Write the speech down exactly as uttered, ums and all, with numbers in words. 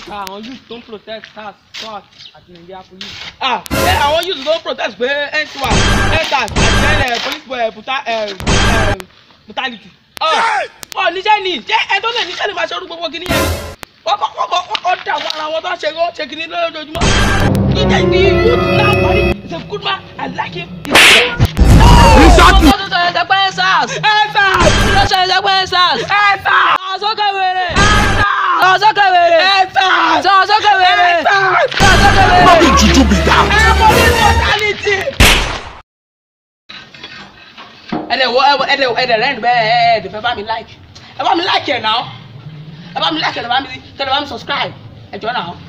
Ah, àwọn youth don't protest SARS, SWAT àti Nigeria police. Ah, ṣé àwọn youth don't protest pé N S W A T, N S A S àti police brutality. Ọ̀ níṣẹ́ ni ṣé ẹ tó lè níṣẹ́ ni máa ṣe orú gbogbo kìíní yẹn. Wọ́n kọ́ wọ́n kọ́ wọ́n kọ́ dà wọ́n ara wọn tó ń ṣe ṣe kìíní lójoojúmọ́. Níjẹ́ ìbí youth náà parí is a good man, I like him. Exactly. Ọmọ tó sọ ẹ̀ṣẹ̀ pé N S A S. N S A S. Kí ló ṣe ẹ̀ṣẹ̀ pé N S A S? N S A S. Ọ̀sọ́kẹ́ wèrè. N S A S. Ọ̀sọ́kẹ́ wèrè. N S A S. Ọ̀sọ́kẹ́ wèrè. N S A S. Ọ̀sọ́kẹ́ wèrè. What did you do with that? Ẹ mọ ní mortality. Ẹ̀dẹ̀ wọ ẹ̀dẹ̀ ẹ̀dẹ̀ rẹ̀ ń bẹ́ ẹ̀ẹ́dẹ̀ fẹ́ bá mi like. Ẹ bá mi like ẹ̀ náà. Ẹ bá mi like ẹ̀ náà. Ẹ bá mi subscribe. Ẹ jọ náà.